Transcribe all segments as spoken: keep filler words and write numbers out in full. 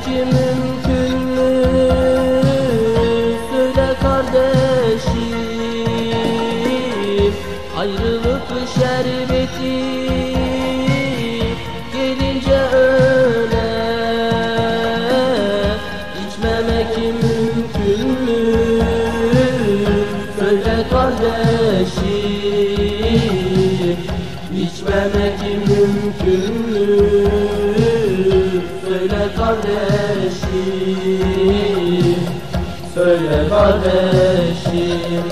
ki mümkün mü? Söyle kardeşim, ayrılık şerbeti gelince öyle içmemek mümkün mü? Söyle kardeşim, içmemek mümkün mü? Söyle kardeşim, söyle kardeşim.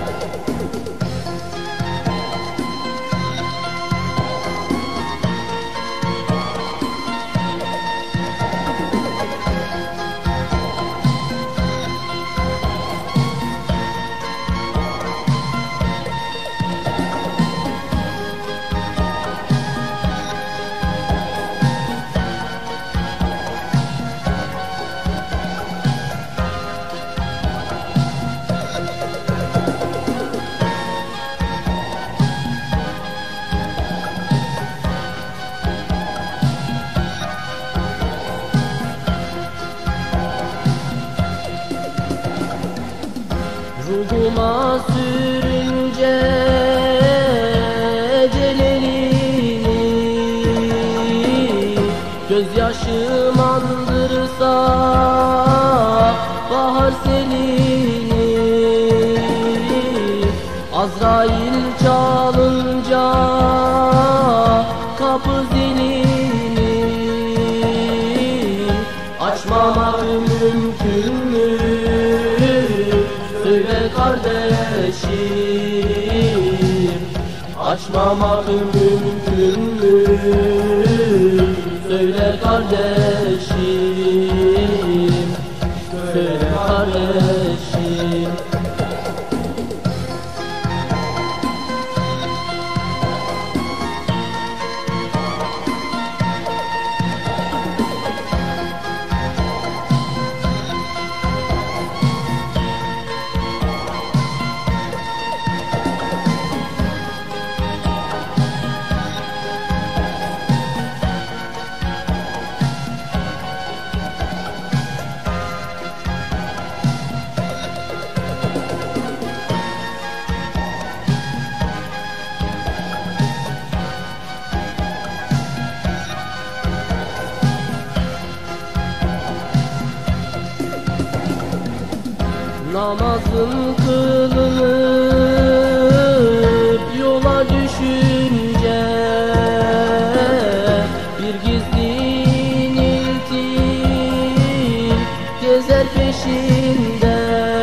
Ruhuma sürünce ecelini, gözyaşım andırsa bahar selini, Azrail çalınca kapı zilini açmamak mümkün mü? Söyle kardeşim, açmamak mümkün mü? Söyle kardeşim, söyle kardeşim. Namazın kılınıp yola düşünce bir gizli inilti gezer peşinde,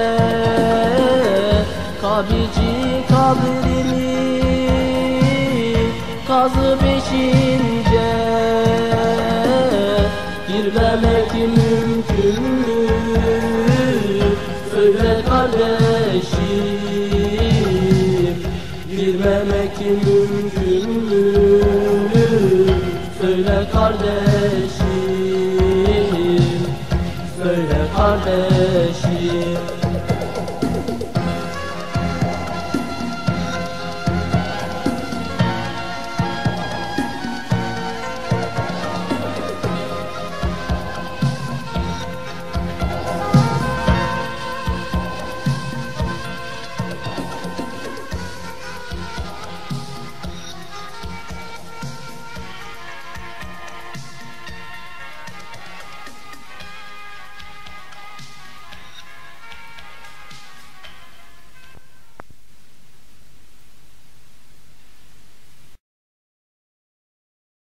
kabrici kabrimi kazı peşince, girmemek mümkün mü? Söyle kardeşim, girmemek mümkün mü? Söyle kardeşim, söyle kardeşim.